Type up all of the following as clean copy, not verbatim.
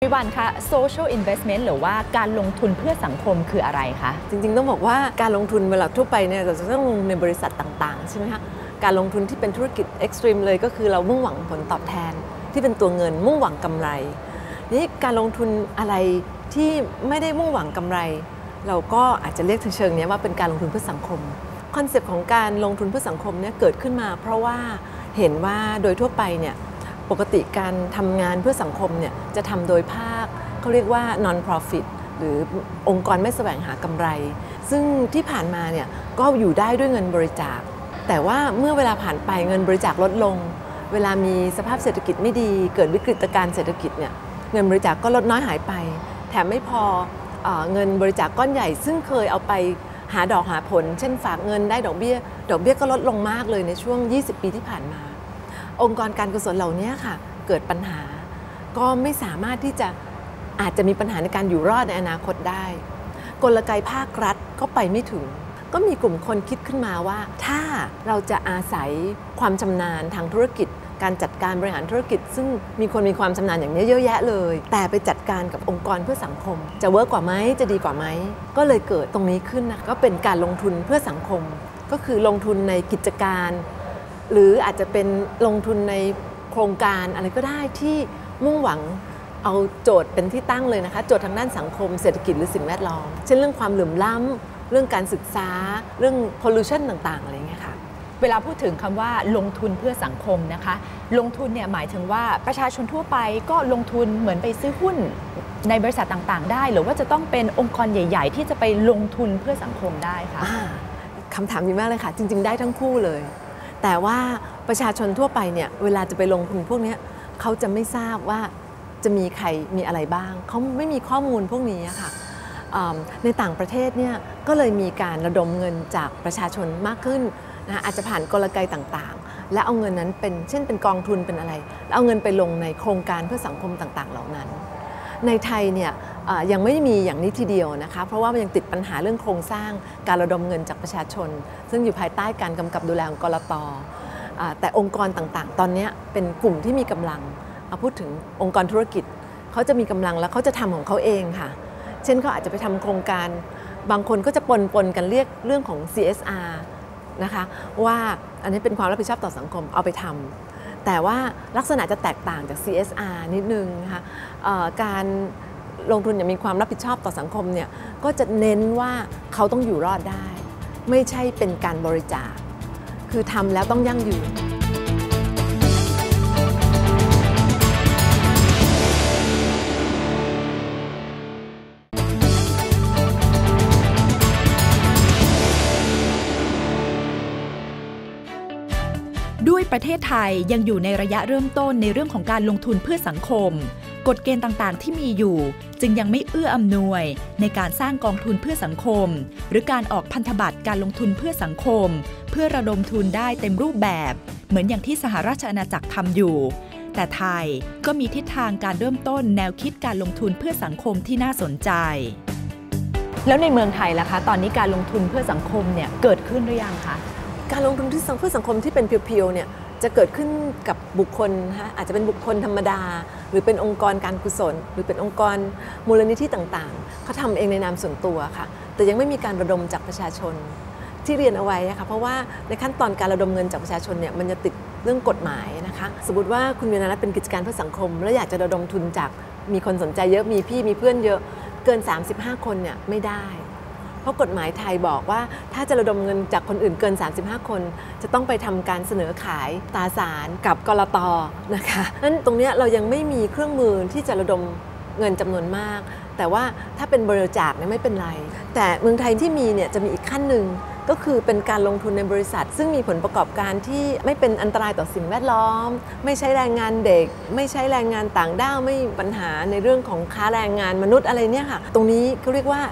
พี่วันคะ social investment หรือว่าการลงทุนเพื่อสังคมคืออะไรคะจริงๆต้องบอกว่าการลงทุนเวลาทั่วไปเนี่ยเราจะต้องลงในบริษัทต่างๆใช่ไหมคะการลงทุนที่เป็นธุรกิจเอ็กซ์ตรีมเลยก็คือเรามุ่งหวังผลตอบแทนที่เป็นตัวเงินมุ่งหวังกำไรนี่การลงทุนอะไรที่ไม่ได้มุ่งหวังกำไรเราก็อาจจะเรียกเชิงนี้ว่าเป็นการลงทุนเพื่อสังคมคอนเซปต์ของการลงทุนเพื่อสังคมเนี่ยเกิดขึ้นมาเพราะว่าเห็นว่าโดยทั่วไปเนี่ยปกติการทำงานเพื่อสังคมเนี่ยจะทำโดยภาคเขาเรียกว่า non-profit หรือองค์กรไม่แสวงหากำไรซึ่งที่ผ่านมาเนี่ยก็อยู่ได้ด้วยเงินบริจาคแต่ว่าเมื่อเวลาผ่านไปเงินบริจาคลดลงเวลามีสภาพเศรษฐกิจไม่ดีเกิดวิกฤตการณ์เศรษฐกิจเนี่ยเงินบริจาคก็ลดน้อยหายไปแถมไม่พอเงินบริจาคก้อนใหญ่ซึ่งเคยเอาไปหาดอกหาผลเช่นฝากเงินได้ดอกเบี้ยก็ลดลงมากเลยในช่วง20 ปีที่ผ่านมาองค์กรการกุศลเหล่านี้ค่ะเกิดปัญหาก็ไม่สามารถที่จะอาจจะมีปัญหาในการอยู่รอดในอนาคตได้กลไกภาครัฐก็ไปไม่ถึงก็มีกลุ่มคนคิดขึ้นมาว่าถ้าเราจะอาศัยความชำนาญทางธุรกิจการจัดการบริหารธุรกิจซึ่งมีคนมีความชำนาญอย่างนี้เยอะแยะเลยแต่ไปจัดการกับองค์กรเพื่อสังคมจะเวิร์กกว่าไหมจะดีกว่าไหมก็เลยเกิดตรงนี้ขึ้นนะก็เป็นการลงทุนเพื่อสังคมก็คือลงทุนในกิจการหรืออาจจะเป็นลงทุนในโครงการอะไรก็ได้ที่มุ่งหวังเอาโจทย์เป็นที่ตั้งเลยนะคะโจทย์ทางด้านสังคมเศรษฐกิจหรือสิ่งแวดล้อมเช่นเรื่องความเหลื่อมล้ำเรื่องการศึกษาเรื่อง pollution ต่างๆอะไรเงี้ยค่ะเวลาพูดถึงคำว่าลงทุนเพื่อสังคมนะคะลงทุนเนี่ยหมายถึงว่าประชาชนทั่วไปก็ลงทุนเหมือนไปซื้อหุ้นในบริษัทต่างๆได้หรือว่าจะต้องเป็นองค์กรใหญ่ๆที่จะไปลงทุนเพื่อสังคมได้คะคำถามดีมากเลยค่ะจริงๆได้ทั้งคู่เลยแต่ว่าประชาชนทั่วไปเนี่ยเวลาจะไปลงทุนพวกนี้เขาจะไม่ทราบว่าจะมีใครมีอะไรบ้างเขาไม่มีข้อมูลพวกนี้ค่ะในต่างประเทศเนี่ยก็เลยมีการระดมเงินจากประชาชนมากขึ้นนะอาจจะผ่านกลไกต่างๆและเอาเงินนั้นเป็นเช่นเป็นกองทุนเป็นอะไรแล้วเอาเงินไปลงในโครงการเพื่อสังคมต่างๆเหล่านั้นในไทยเนี่ยยังไม่มีอย่างนี้ทีเดียวนะคะเพราะว่ามันยังติดปัญหาเรื่องโครงสร้างการระดมเงินจากประชาชนซึ่งอยู่ภายใต้การกำกับดูแลของกลต.แต่องค์กรต่างๆตอนนี้เป็นกลุ่มที่มีกำลังพูดถึงองค์กรธุรกิจเขาจะมีกำลังแล้วเขาจะทำของเขาเองค่ะเช่นเขาอาจจะไปทำโครงการบางคนก็จะปนกันเรียกเรื่องของ CSR นะคะว่าอันนี้เป็นความรับผิดชอบต่อสังคมเอาไปทำแต่ว่าลักษณะจะแตกต่างจาก CSR นิดนึงนะคะการลงทุนอย่างมีความรับผิดชอบต่อสังคมเนี่ยก็จะเน้นว่าเขาต้องอยู่รอดได้ไม่ใช่เป็นการบริจาคคือทำแล้วต้องยั่งยืนด้วยประเทศไทยยังอยู่ในระยะเริ่มต้นในเรื่องของการลงทุนเพื่อสังคมกฎเกณฑ์ต่างๆที่มีอยู่จึงยังไม่เอื้ออำนวยในการสร้างกองทุนเพื่อสังคมหรือการออกพันธบัตรการลงทุนเพื่อสังคมเพื่อระดมทุนได้เต็มรูปแบบเหมือนอย่างที่สหราชอาณาจักรทำอยู่แต่ไทยก็มีทิศทางการเริ่มต้นแนวคิดการลงทุนเพื่อสังคมที่น่าสนใจแล้วในเมืองไทยล่ะคะตอนนี้การลงทุนเพื่อสังคมเนี่ยเกิดขึ้นหรือยังคะการลงทุนเพื่อสังคมที่เป็นเพียวๆเนี่ยจะเกิดขึ้นกับบุคคลนะคะอาจจะเป็นบุคคลธรรมดาหรือเป็นองค์กรการกุศลหรือเป็นองค์กรมูลนิธิต่างๆเขาทำเองในนามส่วนตัวค่ะแต่ยังไม่มีการระดมจากประชาชนที่เรียนเอาไว้ค่ะเพราะว่าในขั้นตอนการระดมเงินจากประชาชนเนี่ยมันจะติดเรื่องกฎหมายนะคะสมมติว่าคุณมีนัดเป็นกิจการเพื่อสังคมแล้วอยากจะระดมทุนจากมีคนสนใจเยอะมีพี่มีเพื่อนเยอะเกิน35คนเนี่ยไม่ได้เพราะกฎหมายไทยบอกว่าถ้าจะระดมเงินจากคนอื่นเกิน35คนจะต้องไปทำการเสนอขายตราสารกับกลต.นะคะนั้นตรงนี้เรายังไม่มีเครื่องมือที่จะระดมเงินจำนวนมากแต่ว่าถ้าเป็นบริจาคเนี่ยไม่เป็นไรแต่เมืองไทยที่มีเนี่ยจะมีอีกขั้นหนึ่งก็คือเป็นการลงทุนในบริษัทซึ่งมีผลประกอบการที่ไม่เป็นอันตรายต่อสิ่งแวดล้อมไม่ใช้แรงงานเด็กไม่ใช้แรงงานต่างด้าวไม่มีปัญหาในเรื่องของค้าแรงงานมนุษย์อะไรเนี่ยค่ะตรงนี้เขาเรียกว่า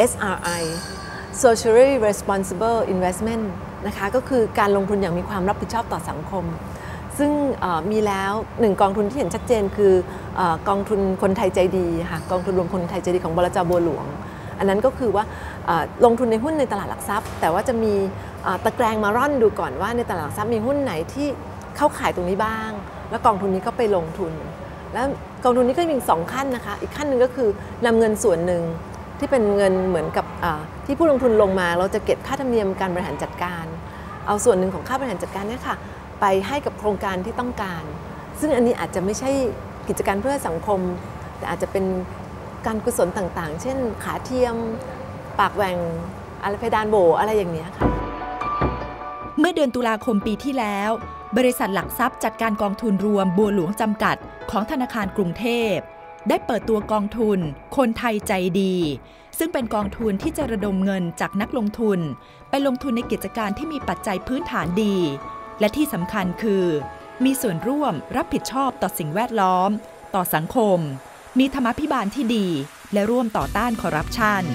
SRI Socially Responsible Investment นะคะก็คือการลงทุนอย่างมีความรับผิดชอบต่อสังคมซึ่งมีแล้ว1กองทุนที่เห็นชัดเจนคือกองทุนคนไทยใจดีค่ะกองทุนรวมคนไทยใจดีของบลจ.บัวหลวงอันนั้นก็คือว่าลงทุนในหุ้นในตลาดหลักทรัพย์แต่ว่าจะมีตะแกรงมาร่อนดูก่อนว่าในตลาดหลักทรัพย์มีหุ้นไหนที่เข้าขายตรงนี้บ้างแล้วกองทุนนี้ก็ไปลงทุนแล้วกองทุนนี้ก็มี2ขั้นนะคะอีกขั้นหนึ่งก็คือนำเงินส่วนหนึ่งที่เป็นเงินเหมือนกับที่ผู้ลงทุนลงมาเราจะเก็บค่าธรรมเนียมการบริหารจัดการเอาส่วนหนึ่งของค่าบริหารจัดการเนี่ยค่ะไปให้กับโครงการที่ต้องการซึ่งอันนี้อาจจะไม่ใช่กิจการเพื่อสังคมแต่อาจจะเป็นการกุศลต่างๆเช่นขาเทียมปากแหว่งอะไรเพดานโบอะไรอย่างนี้ค่ะเมื่อเดือนตุลาคมปีที่แล้วบริษัทหลักทรัพย์จัดการกองทุนรวมบัวหลวงจำกัดของธนาคารกรุงเทพได้เปิดตัวกองทุนคนไทยใจดีซึ่งเป็นกองทุนที่จะระดมเงินจากนักลงทุนไปลงทุนในกิจการที่มีปัจจัยพื้นฐานดีและที่สำคัญคือมีส่วนร่วมรับผิดชอบต่อสิ่งแวดล้อมต่อสังคมมีธรรมาภิบาลที่ดีและร่วมต่อต้านคอร์รัปชัน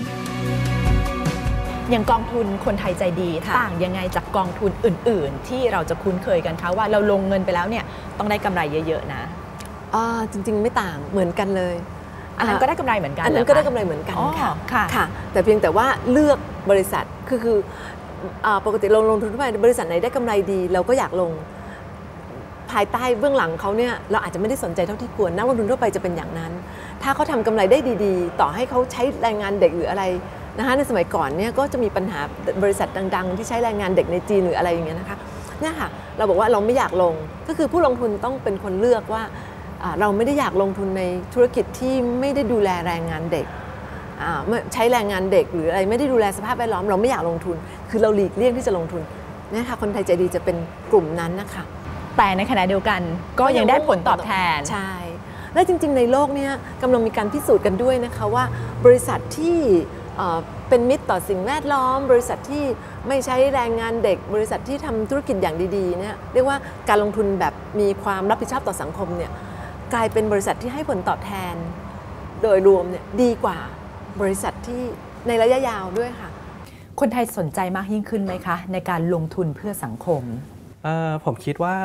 อย่างกองทุนคนไทยใจดีต่างยังไงจากกองทุนอื่นๆที่เราจะคุ้นเคยกันคะว่าเราลงเงินไปแล้วเนี่ยต้องได้กำไรเยอะๆนะจริงๆไม่ต่างเหมือนกันเลยอันนั้นก็ได้กำไรเหมือนกันอันนั้นก็ได้กำไรเหมือนกันค่ะแต่เพียงแต่ว่าเลือกบริษัทคือปกติลงทุนทั่วไปบริษัทไหนได้กำไรดีเราก็อยากลงภายใต้เบื้องหลังเขาเนี่ยเราอาจจะไม่ได้สนใจเท่าที่ควรนักลงทุนทั่วไปจะเป็นอย่างนั้นถ้าเขาทำกำไรได้ดีๆต่อให้เขาใช้แรงงานเด็กหรืออะไรนะคะในสมัยก่อนเนี่ยก็จะมีปัญหาบริษัทดังๆที่ใช้แรงงานเด็กในจีนหรืออะไรอย่างเงี้ยนะคะเนี่ยค่ะเราบอกว่าเราไม่อยากลงก็คือผู้ลงทุนต้องเป็นคนเลือกว่าเราไม่ได้อยากลงทุนในธุรกิจที่ไม่ได้ดูแลแรงงานเด็กใช้แรงงานเด็กหรืออะไรไม่ได้ดูแลสภาพแวดล้อมเราไม่อยากลงทุนคือเราหลีกเลี่ยงที่จะลงทุนนะคะคนไทยใจดีจะเป็นกลุ่มนั้นนะคะแต่ในขณะเดียวกันก็ยังได้ผลตอบแทนใช่และจริงๆในโลกนี้กำลังมีการพิสูจน์กันด้วยนะคะว่าบริษัทที่เป็นมิตรต่อสิ่งแวดล้อมบริษัทที่ไม่ใช้แรงงานเด็กบริษัทที่ทำธุรกิจอย่างดีๆเนี่ยเรียกว่าการลงทุนแบบมีความรับผิดชอบต่อสังคมเนี่ยกลายเป็นบริษัทที่ให้ผลตอบแทนโดยรวมเนี่ยดีกว่าบริษัทที่ในระยะยาวด้วยค่ะคนไทยสนใจมากยิ่งขึ้นไหมคะในการลงทุนเพื่อสังคมผมคิดว่า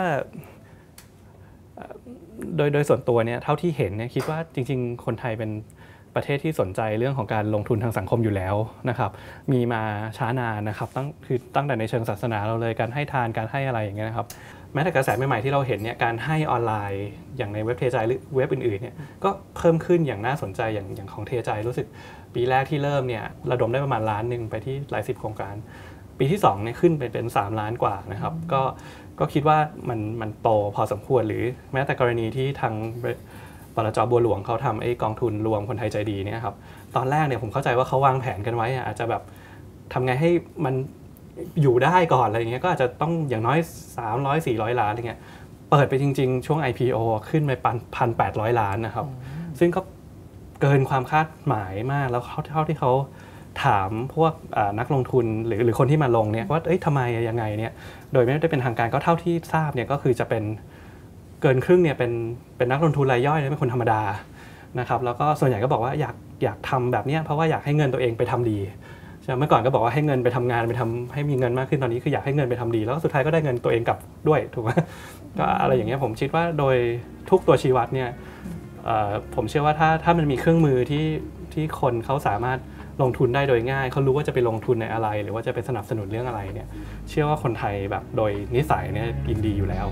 โดยส่วนตัวเนี่ยเท่าที่เห็นเนี่ยคิดว่าจริงๆคนไทยเป็นประเทศที่สนใจเรื่องของการลงทุนทางสังคมอยู่แล้วนะครับมีมาช้านานนะครับตั้งแต่ในเชิงศาสนาเราเลยการให้ทานการให้อะไรอย่างเงี้ยนะครับแม้แต่กระแสใหม่ๆที่เราเห็นเนี่ยการให้ออนไลน์อย่างในเว็บเทใจหรือเว็บอื่นๆเนี่ยก็เพิ่มขึ้นอย่างน่าสนใจอย่างของเทใจรู้สึกปีแรกที่เริ่มเนี่ยระดมได้ประมาณ1 ล้านไปที่หลาย10 โครงการปีที่2เนี่ยขึ้นไปเป็น3 ล้านกว่านะครับก็คิดว่ามันโตพอสมควรหรือแม้แต่กรณีที่ทางปลจ.บัวหลวงเขาทำไอ้กองทุนรวมคนไทยใจดีเนี่ยครับตอนแรกเนี่ยผมเข้าใจว่าเขาวางแผนกันไว้อาจจะแบบทำไงให้มันอยู่ได้ก่อนอะไรอย่างเงี้ยก็อาจจะต้องอย่างน้อย300-400 ล้านอะไรเงี้ยเปิดไปจริงๆช่วง IPO ขึ้นไป1,800 ล้านนะครับซึ่งก็เกินความคาดหมายมากแล้วเท่าที่เขาถามพวกนักลงทุนหรือคนที่มาลงเนี่ยว่าทำไมยังไงเนี่ยโดยไม่ได้เป็นทางการก็เท่าที่ทราบเนี่ยก็คือจะเป็นเกินครึ่งเนี่ยเป็นนักลงทุนรายย่อยเป็นคนธรรมดานะครับแล้วก็ส่วนใหญ่ก็บอกว่าอยากทำแบบนี้เพราะว่าอยากให้เงินตัวเองไปทำดีใช่เมื่อก่อนก็บอกว่าให้เงินไปทำงานไปทำให้มีเงินมากขึ้นตอนนี้คืออยากให้เงินไปทำดีแล้วสุดท้ายก็ได้เงินตัวเองกลับด้วยถูกไหมก็อะไรอย่างเงี้ยผมคิดว่าโดยทุกตัวชี้วัดเนี่ยผมเชื่อว่าถ้ามันมีเครื่องมือที่คนเขาสามารถลงทุนได้โดยง่ายเขารู้ว่าจะไปลงทุนในอะไรหรือว่าจะไปสนับสนุนเรื่องอะไรเนี่ยเชื่อว่าคนไทยแบบโดยนิสัยเนี่ยยินดีอยู่แล้ว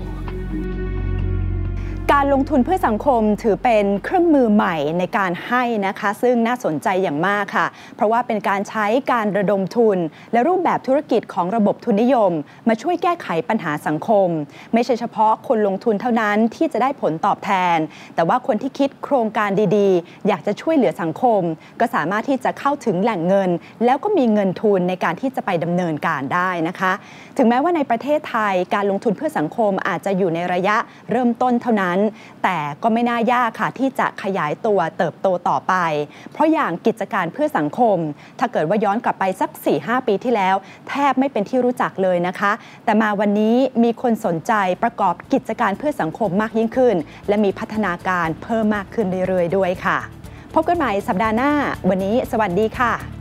การลงทุนเพื่อสังคมถือเป็นเครื่องมือใหม่ในการให้นะคะซึ่งน่าสนใจอย่างมากค่ะเพราะว่าเป็นการใช้การระดมทุนและรูปแบบธุรกิจของระบบทุนนิยมมาช่วยแก้ไขปัญหาสังคมไม่ใช่เฉพาะคนลงทุนเท่านั้นที่จะได้ผลตอบแทนแต่ว่าคนที่คิดโครงการดีๆอยากจะช่วยเหลือสังคมก็สามารถที่จะเข้าถึงแหล่งเงินแล้วก็มีเงินทุนในการที่จะไปดำเนินการได้นะคะถึงแม้ว่าในประเทศไทยการลงทุนเพื่อสังคมอาจจะอยู่ในระยะเริ่มต้นเท่านั้นแต่ก็ไม่น่ายากค่ะที่จะขยายตัวเติบโตต่อไปเพราะอย่างกิจการเพื่อสังคมถ้าเกิดว่าย้อนกลับไปสัก 4-5 ปีที่แล้วแทบไม่เป็นที่รู้จักเลยนะคะแต่มาวันนี้มีคนสนใจประกอบกิจการเพื่อสังคมมากยิ่งขึ้นและมีพัฒนาการเพิ่มมากขึ้นเรื่อยๆด้วยค่ะพบกันใหม่สัปดาห์หน้าวันนี้สวัสดีค่ะ